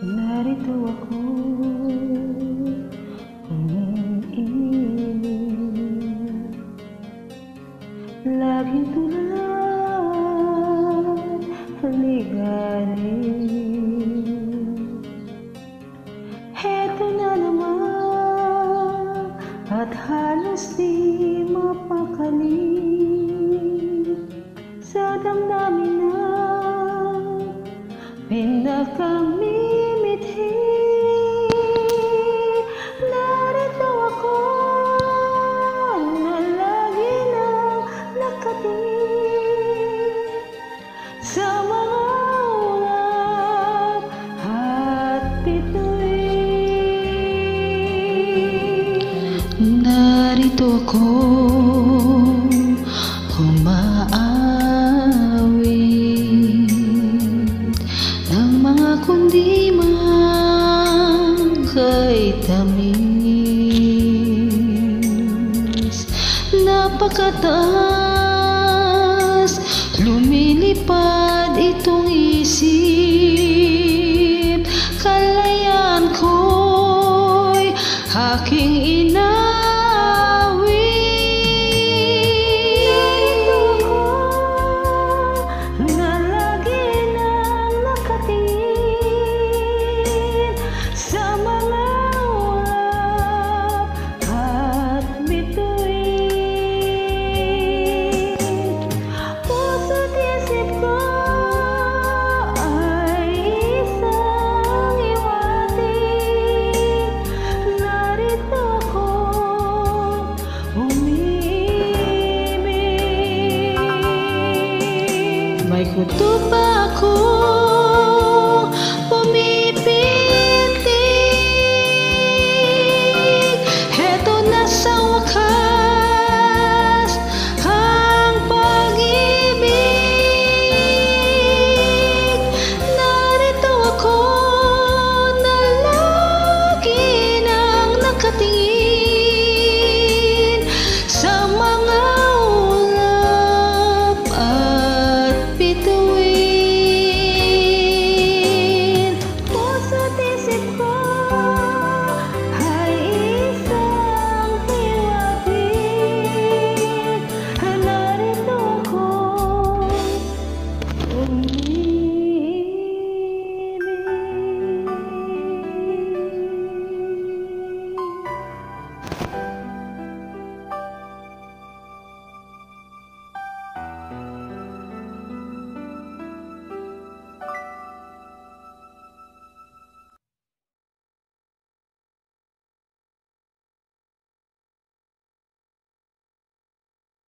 Narito ako, umiiling, laging tulad, haliganin. Heto na naman, at halos di mapakali sa damdamin na pinakamimithi. Narito ako na lagi nang nakatingin sa mga ulap at bituin. Narito ako umaawit ng mga kundi man kay tamis. Napakataas, lumilipad itong isip. Kalayaan ko'y aking inawit. May kutuban